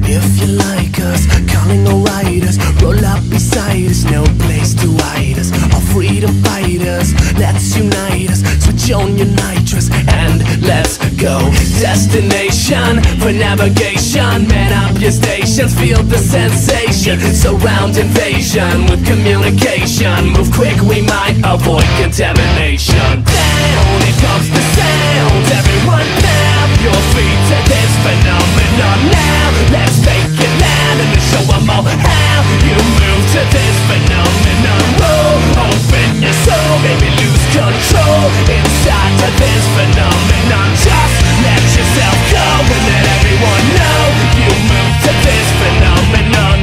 If you like us, calling all riders, roll up beside us, no place to hide us. All freedom fighters, let's unite us. Switch on your nitrous and let's go. Destination for navigation. Man up your stations, feel the sensation. Surround invasion with communication. Move quick, we might avoid contamination. Down, here comes the sound. Everyone tap your feet to this phenomenon. Now, let's make it loud and show them all how you move to this phenomenon. Roll, open your soul, maybe lose control inside to this phenomenon. Just let yourself go and let everyone know you move to this phenomenon.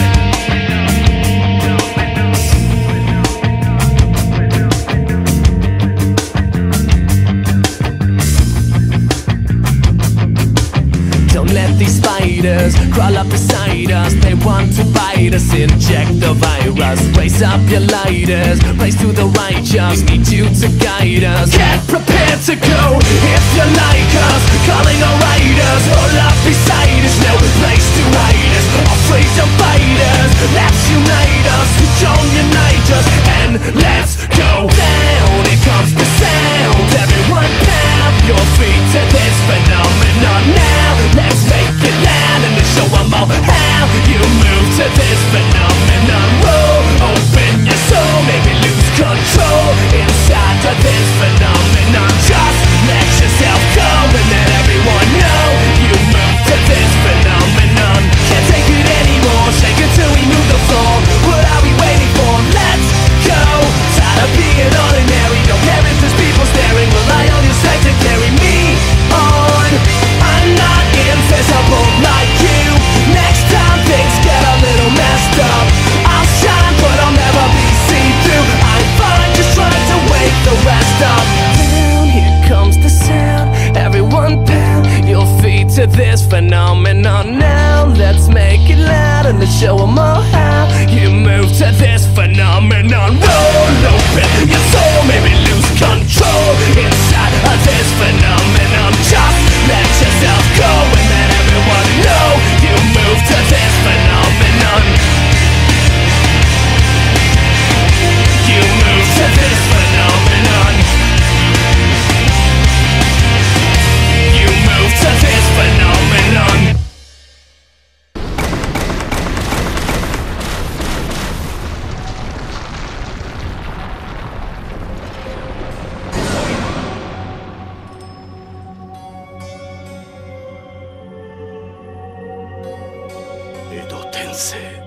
Don't let these spiders crawl up beside us. They want to bite us, inject the virus. Raise up your lighters, raise to the righteous. Need you to guide us. Get prepared to go if you like us. Calling all riders, roll up beside us. No place to hide us. All freedom fighters, let's unite us. Switch on your nitrous and let's go down. Here comes the sound. Everyone tap your feet to this phenomenon. Now let's make it loud and show them all how you move to this phenomenon. Roll, open your soul, maybe lose control inside to this phenomenon. Just let yourself go and let everyone know you move to this phenomenon. Can't take it anymore, shake it till we move the floor. What are we waiting for? Let's go. Tired of being ordinary, don't care if there's people staring. Rely on your strength to carry me on. I'm not invisible like you. Next time things get a little messed up, I'll shine but I'll never be see-through. I'm fine just trying to wake the rest up. Down, here comes the sound. Everyone pound your feet to this phenomenon. Now let's make it loud and let's show them all how you move to this phenomenon. Roll open your soul, maybe lose control inside of this phenomenon. Just let yourself go and let everyone know you move to this phenomenon. You move to this phenomenon. You move to this phenomenon. Edo Tensei.